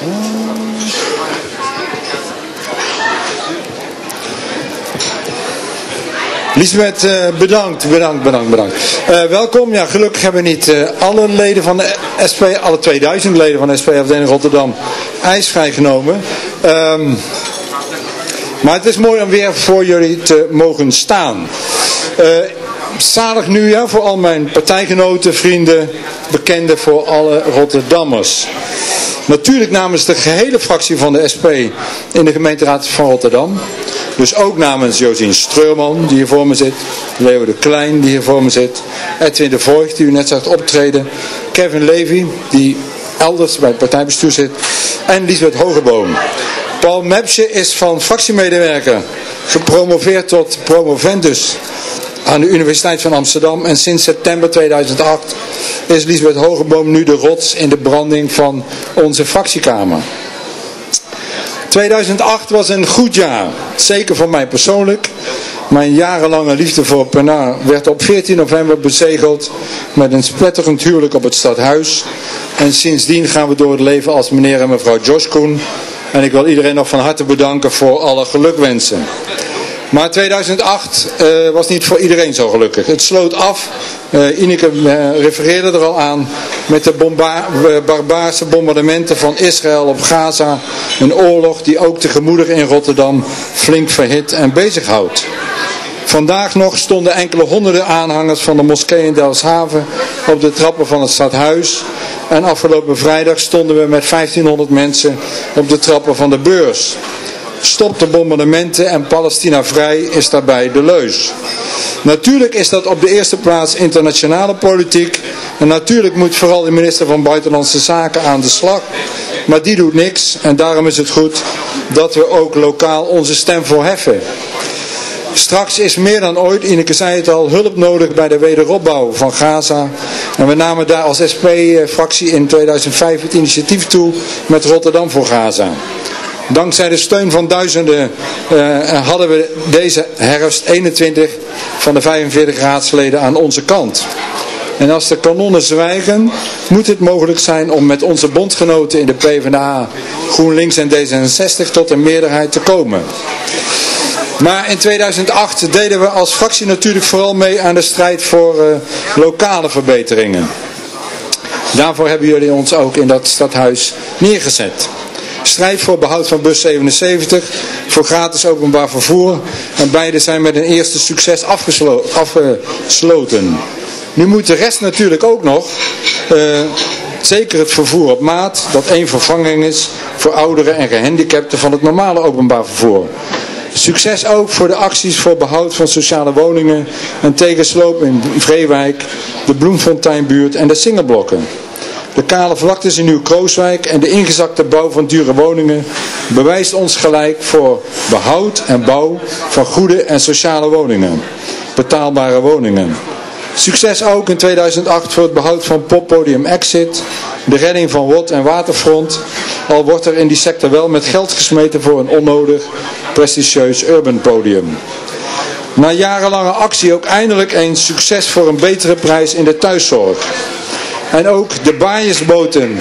Lisbeth, bedankt. Welkom. Ja, gelukkig hebben niet alle leden van de SP, alle 2000 leden van de SP-afdeling Rotterdam, ijsvrij genomen. Maar het is mooi om weer voor jullie te mogen staan. Zalig nieuwjaar voor al mijn partijgenoten, vrienden, bekenden, voor alle Rotterdammers. Natuurlijk namens de gehele fractie van de SP in de gemeenteraad van Rotterdam. Dus ook namens Josien Streurman, die hier voor me zit. Leo de Klein, die hier voor me zit. Edwin de Voigt, die u net zag optreden. Kevin Levy, die elders bij het partijbestuur zit. En Lisbeth Hogeboom. Paul Mepsje is van fractiemedewerker gepromoveerd tot promovendus aan de Universiteit van Amsterdam. En sinds september 2008 is Lisbeth Hogeboom nu de rots in de branding van onze fractiekamer. 2008 was een goed jaar, zeker voor mij persoonlijk. Mijn jarenlange liefde voor Pienaar werd op 14 november bezegeld met een spletterend huwelijk op het stadhuis. En sindsdien gaan we door het leven als meneer en mevrouw Joskoen. En ik wil iedereen nog van harte bedanken voor alle gelukwensen. Maar 2008 was niet voor iedereen zo gelukkig. Het sloot af, Ineke refereerde er al aan, met de barbaarse bombardementen van Israël op Gaza. Een oorlog die ook de gemoederen in Rotterdam flink verhit en bezighoudt. Vandaag nog stonden enkele honderden aanhangers van de moskee in Delfshaven op de trappen van het stadhuis. En afgelopen vrijdag stonden we met 1500 mensen op de trappen van de beurs. Stop de bombardementen en Palestina vrij is daarbij de leus. Natuurlijk is dat op de eerste plaats internationale politiek. En natuurlijk moet vooral de minister van Buitenlandse Zaken aan de slag. Maar die doet niks en daarom is het goed dat we ook lokaal onze stem verheffen. Straks is meer dan ooit, Ineke zei het al, hulp nodig bij de wederopbouw van Gaza. En we namen daar als SP-fractie in 2005 het initiatief toe met Rotterdam voor Gaza. Dankzij de steun van duizenden hadden we deze herfst 21 van de 45 raadsleden aan onze kant. En als de kanonnen zwijgen, moet het mogelijk zijn om met onze bondgenoten in de PvdA, GroenLinks en D66 tot een meerderheid te komen. Maar in 2008 deden we als fractie natuurlijk vooral mee aan de strijd voor lokale verbeteringen. Daarvoor hebben jullie ons ook in dat stadhuis neergezet. Strijd voor behoud van bus 77, voor gratis openbaar vervoer. En beide zijn met een eerste succes afgesloten. Nu moet de rest natuurlijk ook nog, zeker het vervoer op maat, dat één vervanging is voor ouderen en gehandicapten van het normale openbaar vervoer. Succes ook voor de acties voor behoud van sociale woningen en tegen sloop in Vreewijk, de Bloemfonteinbuurt en de Singelblokken. De kale vlaktes in Nieuw-Krooswijk en de ingezakte bouw van dure woningen bewijst ons gelijk voor behoud en bouw van goede en sociale woningen. Betaalbare woningen. Succes ook in 2008 voor het behoud van poppodium Exit, de redding van Wot en Waterfront, al wordt er in die sector wel met geld gesmeten voor een onnodig, prestigieus urban podium. Na jarenlange actie ook eindelijk eens succes voor een betere prijs in de thuiszorg. En ook de baaiersboten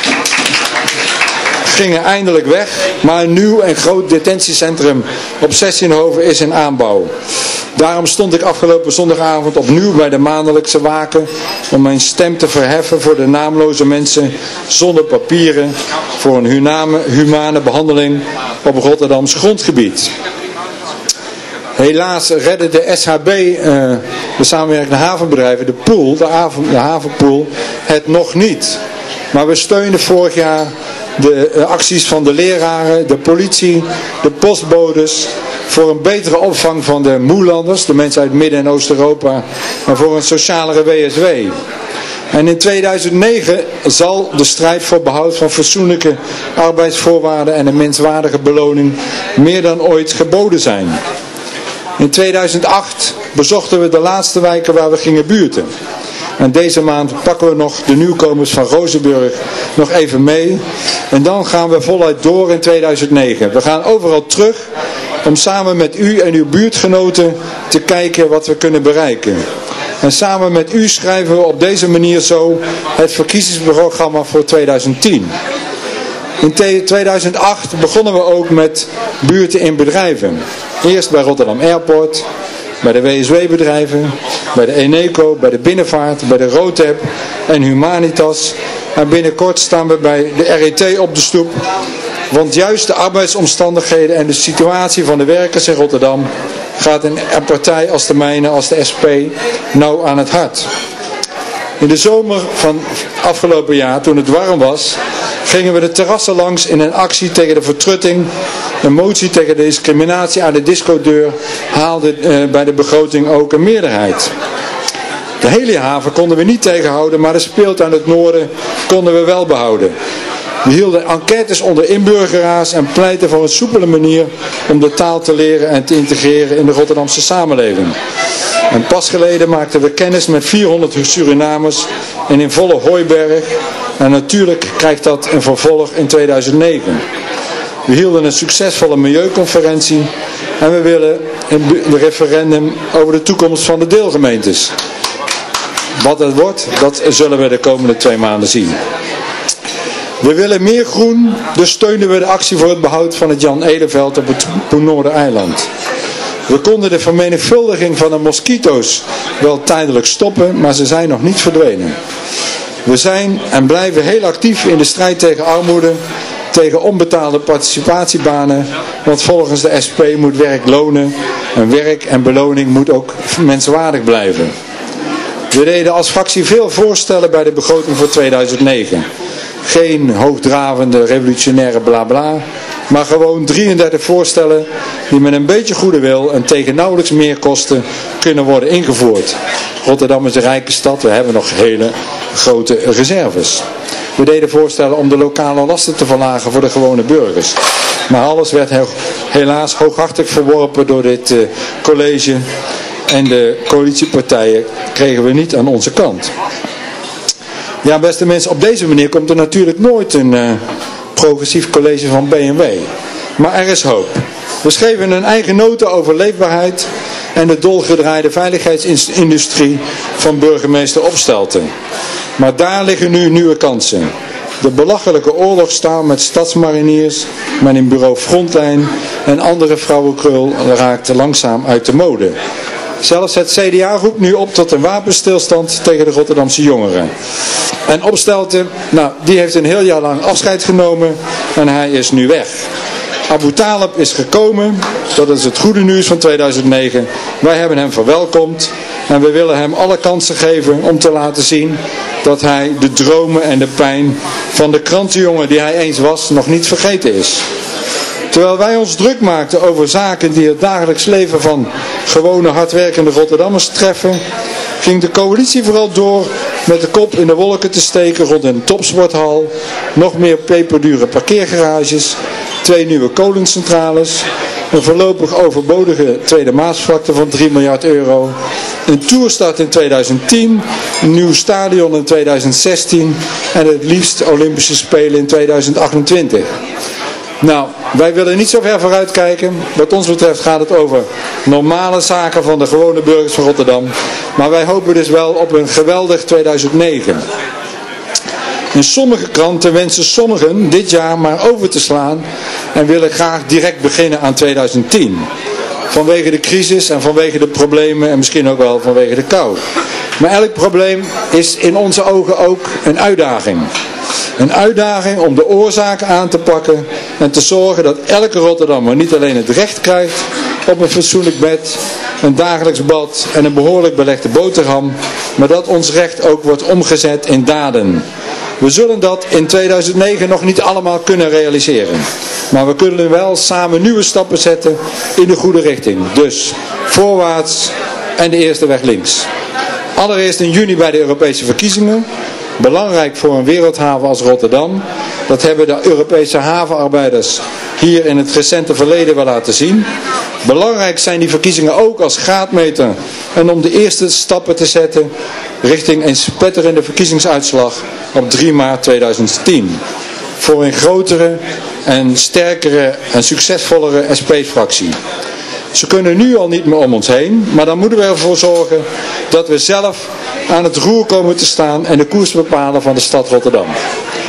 gingen eindelijk weg, maar een nieuw en groot detentiecentrum op Zestienhoven is in aanbouw. Daarom stond ik afgelopen zondagavond opnieuw bij de maandelijkse waken om mijn stem te verheffen voor de naamloze mensen zonder papieren voor een humane behandeling op Rotterdams grondgebied. Helaas redde de SHB, de samenwerkende havenbedrijven, de havenpool, het nog niet. Maar we steunden vorig jaar de acties van de leraren, de politie, de postbodes, voor een betere opvang van de moelanders, de mensen uit Midden- en Oost-Europa, en voor een socialere WSW. En in 2009 zal de strijd voor behoud van fatsoenlijke arbeidsvoorwaarden en een menswaardige beloning meer dan ooit geboden zijn. In 2008 bezochten we de laatste wijken waar we gingen buurten. En deze maand pakken we nog de nieuwkomers van Rozenburg nog even mee. En dan gaan we voluit door in 2009. We gaan overal terug om samen met u en uw buurtgenoten te kijken wat we kunnen bereiken. En samen met u schrijven we op deze manier zo het verkiezingsprogramma voor 2010. In 2008 begonnen we ook met buurten in bedrijven. Eerst bij Rotterdam Airport, bij de WSW-bedrijven, bij de Eneco, bij de Binnenvaart, bij de Rotep en Humanitas. En binnenkort staan we bij de RET op de stoep. Want juist de arbeidsomstandigheden en de situatie van de werkers in Rotterdam gaat een partij als de mijne, als de SP, nauw aan het hart. In de zomer van afgelopen jaar, toen het warm was, gingen we de terrassen langs in een actie tegen de vertrutting. Een motie tegen de discriminatie aan de discodeur haalde bij de begroting ook een meerderheid. De hele haven konden we niet tegenhouden, maar de speelt aan het noorden konden we wel behouden. We hielden enquêtes onder inburgeraars en pleiten voor een soepele manier om de taal te leren en te integreren in de Rotterdamse samenleving. En pas geleden maakten we kennis met 400 Surinamers en in volle hooiberg. En natuurlijk krijgt dat een vervolg in 2009. We hielden een succesvolle milieuconferentie en we willen een referendum over de toekomst van de deelgemeentes. Wat het wordt, dat zullen we de komende 2 maanden zien. We willen meer groen, dus steunen we de actie voor het behoud van het Jan Edeveld op het Noordereiland. We konden de vermenigvuldiging van de mosquito's wel tijdelijk stoppen, maar ze zijn nog niet verdwenen. We zijn en blijven heel actief in de strijd tegen armoede, tegen onbetaalde participatiebanen, want volgens de SP moet werk lonen en werk en beloning moet ook menswaardig blijven. We deden als fractie veel voorstellen bij de begroting voor 2009. Geen hoogdravende, revolutionaire blabla, maar gewoon 33 voorstellen die met een beetje goede wil en tegen nauwelijks meer kosten kunnen worden ingevoerd. Rotterdam is een rijke stad, we hebben nog hele grote reserves. We deden voorstellen om de lokale lasten te verlagen voor de gewone burgers. Maar alles werd helaas hooghartig verworpen door dit college en de coalitiepartijen kregen we niet aan onze kant. Ja, beste mensen, op deze manier komt er natuurlijk nooit een progressief college van BMW. Maar er is hoop. We schreven een eigen nota over leefbaarheid en de dolgedraaide veiligheidsindustrie van burgemeester Opstelten. Maar daar liggen nu nieuwe kansen. De belachelijke oorlogstaal met stadsmariniers, met een bureau Frontlijn en andere vrouwenkrul raakt langzaam uit de mode. Zelfs het CDA roept nu op tot een wapenstilstand tegen de Rotterdamse jongeren. En Opstelten, die heeft een heel jaar lang afscheid genomen en hij is nu weg. Abu Talib is gekomen, dat is het goede nieuws van 2009. Wij hebben hem verwelkomd en we willen hem alle kansen geven om te laten zien dat hij de dromen en de pijn van de krantenjongen die hij eens was nog niet vergeten is. Terwijl wij ons druk maakten over zaken die het dagelijks leven van gewone hardwerkende Rotterdammers treffen, ging de coalitie vooral door met de kop in de wolken te steken rond een topsporthal, nog meer peperdure parkeergarages, 2 nieuwe kolencentrales, een voorlopig overbodige tweede Maasvlakte van 3 miljard euro, een toerstart in 2010, een nieuw stadion in 2016 en het liefst Olympische Spelen in 2028. Nou, wij willen niet zo ver vooruit kijken. Wat ons betreft gaat het over normale zaken van de gewone burgers van Rotterdam. Maar wij hopen dus wel op een geweldig 2009. In sommige kranten wensen sommigen dit jaar maar over te slaan en willen graag direct beginnen aan 2010. Vanwege de crisis en vanwege de problemen en misschien ook wel vanwege de kou. Maar elk probleem is in onze ogen ook een uitdaging. Een uitdaging om de oorzaken aan te pakken en te zorgen dat elke Rotterdammer niet alleen het recht krijgt op een fatsoenlijk bed, een dagelijks bad en een behoorlijk belegde boterham, maar dat ons recht ook wordt omgezet in daden. We zullen dat in 2009 nog niet allemaal kunnen realiseren, maar we kunnen wel samen nieuwe stappen zetten in de goede richting. Dus voorwaarts en de eerste weg links. Allereerst in juni bij de Europese verkiezingen. Belangrijk voor een wereldhaven als Rotterdam. Dat hebben de Europese havenarbeiders hier in het recente verleden wel laten zien. Belangrijk zijn die verkiezingen ook als graadmeter en om de eerste stappen te zetten richting een spetterende verkiezingsuitslag op 3 maart 2010. Voor een grotere en sterkere en succesvollere SP-fractie. Ze kunnen nu al niet meer om ons heen, maar dan moeten we ervoor zorgen dat we zelf aan het roer komen te staan en de koers bepalen van de stad Rotterdam.